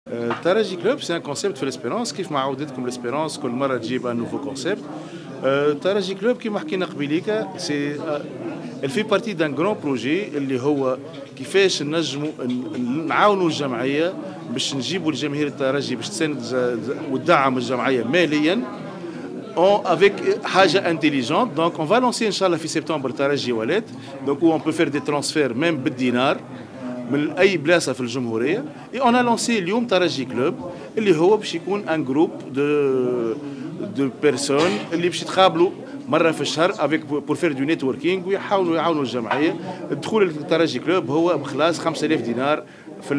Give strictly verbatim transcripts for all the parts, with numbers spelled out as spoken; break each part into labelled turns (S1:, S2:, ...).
S1: الترجي كلوب سي ان كونسيبت في الاسبيرونس كيف ما عودتكم الاسبيرونس كل مره تجيب ان نوفو كونسيبت. الترجي كلوب كيما حكينا قبيليكا سي الفي بارتي دان غران بروجي اللي هو كيفاش نجموا نعاونوا الجمعيه باش نجيبوا الجماهير الترجي باش تساند وتدعم الجمعيه ماليا On, avec حاجة intelligente. Donc on va lancer Inch'Allah في سبتمبر ترجي ولات. Donc où on peut faire des transferts même بالدينار من أي بلاصة في الجمهورية. Et on a lancé اليوم ترجي كلوب اللي هو باش يكون ان جروب دو دو بيرسون اللي باش يتقابلوا مرة في الشهر avec pour faire du networking ويحاولوا يعاونوا الجمعية. الدخول للترجي كلوب هو بخلاص خمسة آلاف دينار في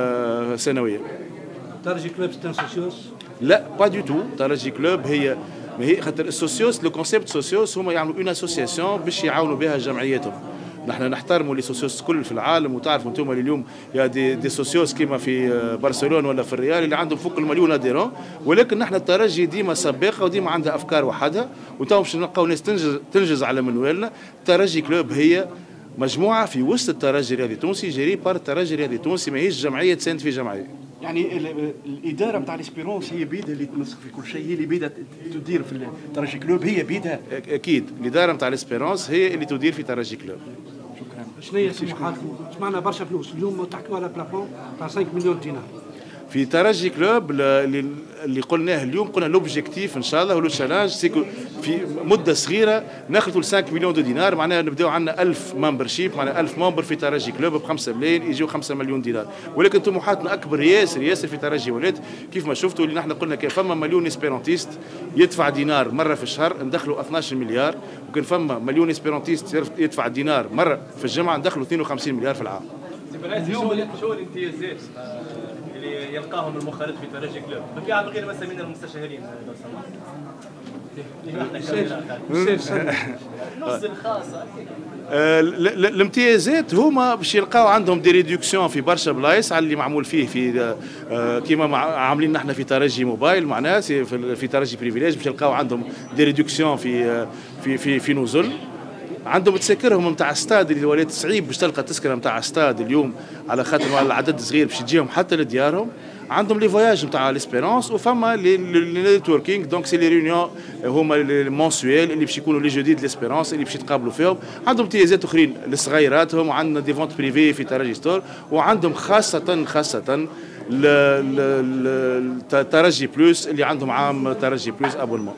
S1: السنوية.
S2: ترجي كلوب ستان سوسيوس؟
S1: لا با دو تو. ترجي كلوب هي ما هي خاطر السوسيوس لو كونسيبت سوسيوس هما يعملوا اون اسوسياسيون باش يعاونوا بها جمعياتهم. نحن نحترموا لي سوسيوس الكل في العالم وتعرفوا انتم اليوم يا دي, دي سوسيوس كيما في برشلونه ولا في الريال اللي عندهم فوق المليون اديرون، ولكن نحن الترجي ديما سباقه وديما عندها افكار وحدها وتو باش نلقاو ناس تنجز تنجز على منوالنا. الترجي كلوب هي مجموعه في وسط الترجي الرياضي التونسي جيري بار الترجي الرياضي التونسي، ماهيش جمعيه تساند في جمعيه.
S3: يعني الاداره نتاع الاسبيرونس هي بيدها اللي تنسق في كل شيء، هي اللي بيدها تدير في الترجي كلوب، هي بيدها
S1: اكيد. الاداره نتاع الاسبيرونس هي اللي تدير في ترجي كلوب.
S2: شكرا. شنو هي طموحاتكم؟ سمعنا برشا فلوس اليوم تحكوا على بلافون تاع خمسة مليون دينار
S1: في ترجي كلوب. اللي اللي قلناه اليوم قلنا لوبجيكتيف ان شاء الله ولو تشالنج سيكو في مده صغيره ناخذوا ل خمسة مليون دو دينار، معناها نبداو عندنا ألف ممبرشيب، معناها ألف ممبر في ترجي كلوب ب خمسة ملايين يجيو خمسة مليون دينار. ولكن طموحاتنا اكبر ياسر ياسر في ترجي ولاد كيف ما شفتوا اللي نحن قلنا كان فما مليون اسبيرونتيست يدفع دينار مره في الشهر ندخلوا اثناش مليار، وكان فما مليون اسبيرونتيست يدفع دينار مره في الجمعه ندخلوا اثنين وخمسين مليار في العام.
S4: اليوم شو الامتيازات اللي يلقاهم المخالط في ترجي كلوب بالفعل غير مثلا من المستشارين لو سمحت؟ نص الخاصه
S1: الامتيازات هما باش يلقاو عندهم دي ريدكسيون في برشا بلايص على اللي معمول فيه في كيما عاملين نحن في ترجي موبايل معناها في ترجي بريفيليج باش يلقاو عندهم دي ريدكسيون في في في في نزل. عندهم تسكرهم نتاع استاد اللي ولات صعيب باش تلقى تذكره نتاع استاد اليوم على خاطر العدد صغير باش تجيهم حتى لديارهم. عندهم لي فواياج نتاع ليسبيرونس وفما لي نيتوركينغ دونك سي لي ريونيون هما المونسويل اللي باش يكونوا لي جودي دو ليسبيرونس اللي باش يتقابلوا فيهم. عندهم امتيازات اخرين للصغيراتهم وعندنا دي فونت بريفي في ترجي ستور، وعندهم خاصه خاصه الترجي بلوس اللي عندهم عام ترجي بلوس ابونمون.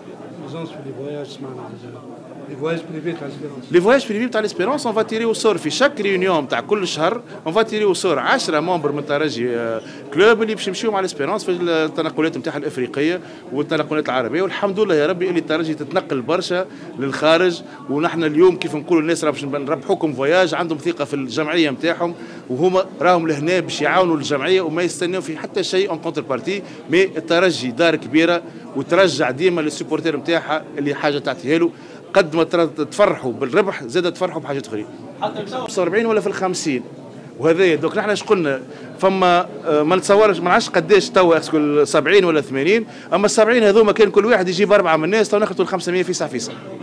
S2: Les voyages privés تاع l'espérance.
S1: Les voyages privés تاع l'espérance on va tirer au sort في chaque réunion تاع كل شهر on va tirer au sort عشرة ممبر من ترجي كلوب اللي باش يمشيو مع l'espérance في التنقلات نتاعها الافريقيه والتنقلات العربيه. والحمد لله يا ربي اللي الترجي تتنقل برشا للخارج، ونحن اليوم كيف نقولوا الناس راه باش نربحوكم فواياج عندهم ثقه في الجمعيه نتاعهم وهما راهم لهنا باش يعاونوا الجمعيه وما يستناو في حتى شيء اون كونتر بارتي. مي الترجي دار كبيره وترجع ديما للسوبورتير نتاعها اللي حاجه تعطيها له، قد ما تفرحوا بالربح زاد تفرحوا بحاجات اخرين. حتى في أربعين ولا في الخمسين وهذايا دوك نحن اش قلنا فما ما نتصورش ما نعرفش قداش توا سبعين ولا ثمانين، اما السبعين هذوما كان كل واحد يجيب اربعه من الناس تو ناخذوا ال خمسمية فيسع فيسع.